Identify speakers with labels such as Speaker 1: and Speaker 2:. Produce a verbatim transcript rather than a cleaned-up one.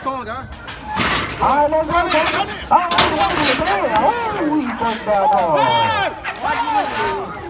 Speaker 1: going, guys.
Speaker 2: All right, let's go. All right, let's go. Oh, we go down.